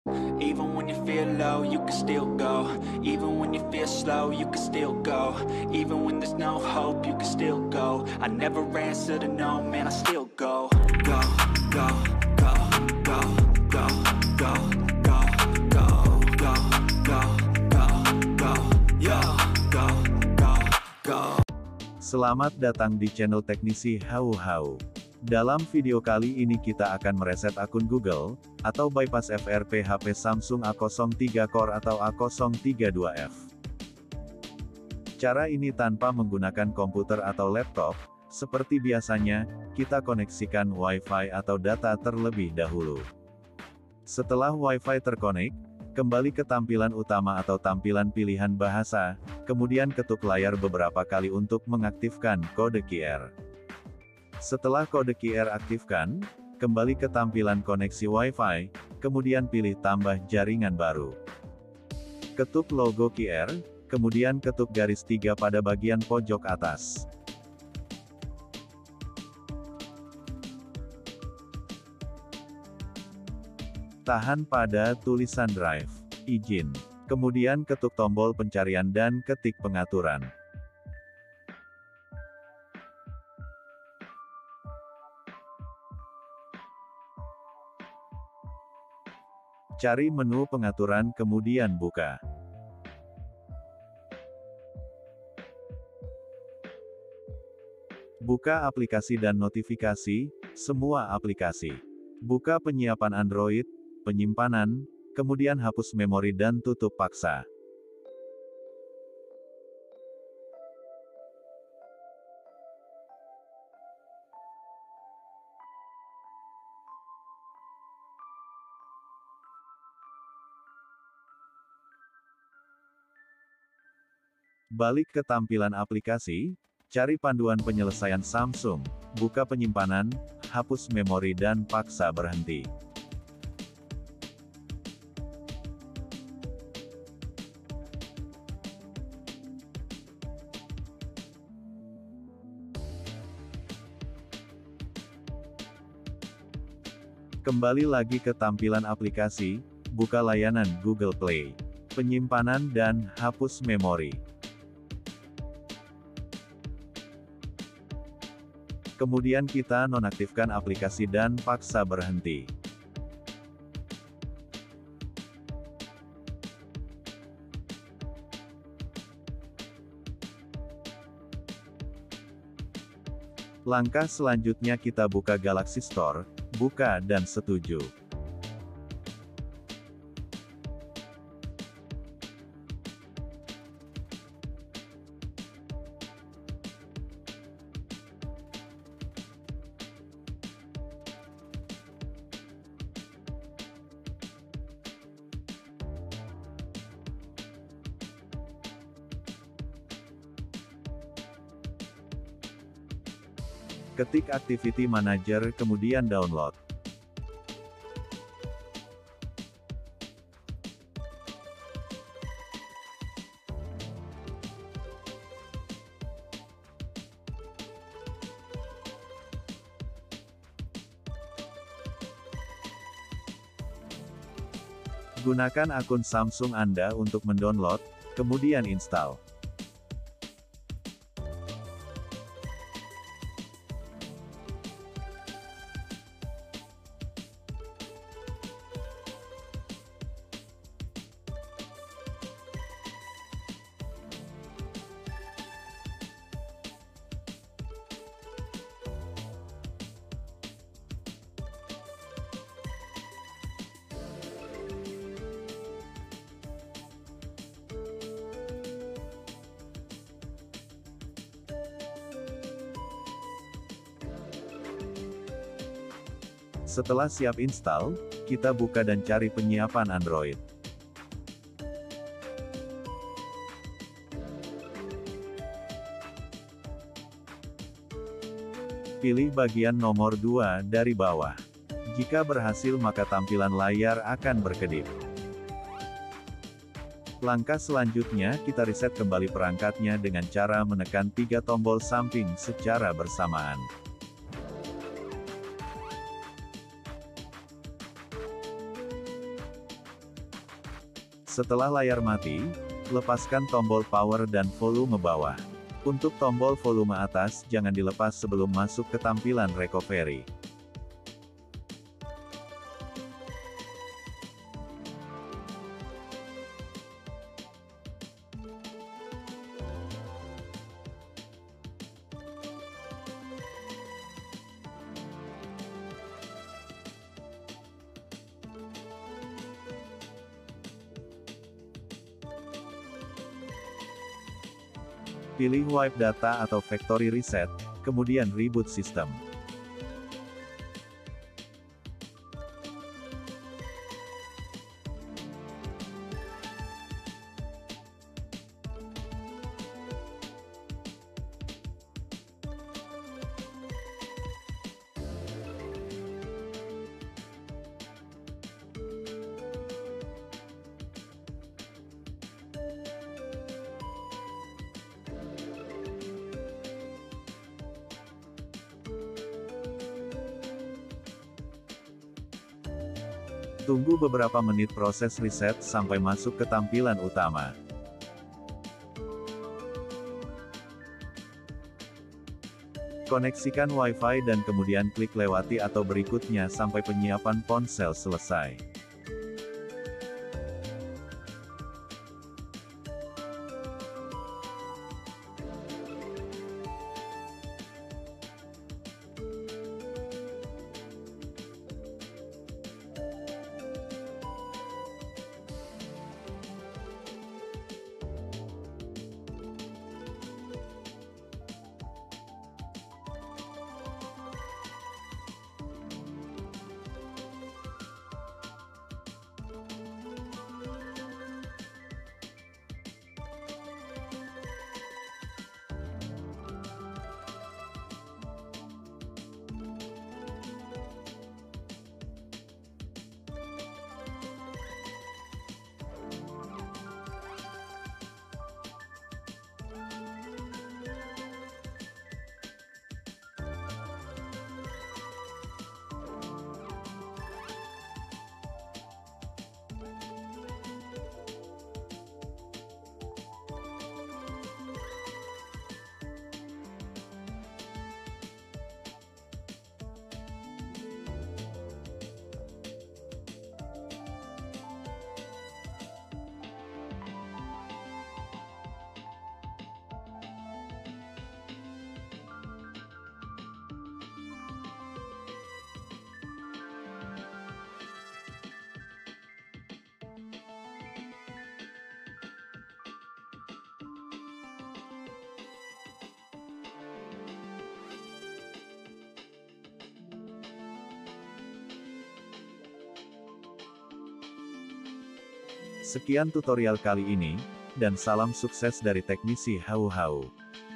Even when you feel low, you can still go. Even when you feel slow, you can still go. Even when there's no hope, you can still go. I never answer to no, man, I still go. Go, go, go, go, go, go, go, go, go, go, go, go, yo, go, go, go. Selamat datang di channel Teknisi Hau Hau. Dalam video kali ini kita akan mereset akun Google, atau bypass FRP HP Samsung A03 Core atau A032F. Cara ini tanpa menggunakan komputer atau laptop, seperti biasanya, kita koneksikan Wi-Fi atau data terlebih dahulu. Setelah Wi-Fi terkonek, kembali ke tampilan utama atau tampilan pilihan bahasa, kemudian ketuk layar beberapa kali untuk mengaktifkan kode QR. Setelah kode QR aktifkan, kembali ke tampilan koneksi Wi-Fi, kemudian pilih tambah jaringan baru. Ketuk logo QR, kemudian ketuk garis 3 pada bagian pojok atas. Tahan pada tulisan drive, izin. Kemudian ketuk tombol pencarian dan ketik pengaturan. Cari menu pengaturan kemudian buka. Buka aplikasi dan notifikasi, semua aplikasi. Buka penyiapan Android, penyimpanan, kemudian hapus memori dan tutup paksa. Balik ke tampilan aplikasi, cari panduan penyelesaian Samsung, buka penyimpanan, hapus memori dan paksa berhenti. Kembali lagi ke tampilan aplikasi, buka layanan Google Play, penyimpanan dan hapus memori. Kemudian kita nonaktifkan aplikasi dan paksa berhenti. Langkah selanjutnya kita buka Galaxy Store, buka dan setuju. Ketik Activity Manager kemudian download. Gunakan akun Samsung Anda untuk mendownload, kemudian install. Setelah siap install, kita buka dan cari penyiapan Android. Pilih bagian nomor 2 dari bawah. Jika berhasil maka tampilan layar akan berkedip. Langkah selanjutnya kita reset kembali perangkatnya dengan cara menekan 3 tombol samping secara bersamaan. Setelah layar mati, lepaskan tombol power dan volume bawah. Untuk tombol volume atas jangan dilepas sebelum masuk ke tampilan recovery. Pilih Wipe Data atau Factory Reset, kemudian Reboot System. Tunggu beberapa menit proses reset sampai masuk ke tampilan utama. Koneksikan Wi-Fi dan kemudian klik lewati atau berikutnya sampai penyiapan ponsel selesai. Sekian tutorial kali ini, dan salam sukses dari teknisi Hau Hau.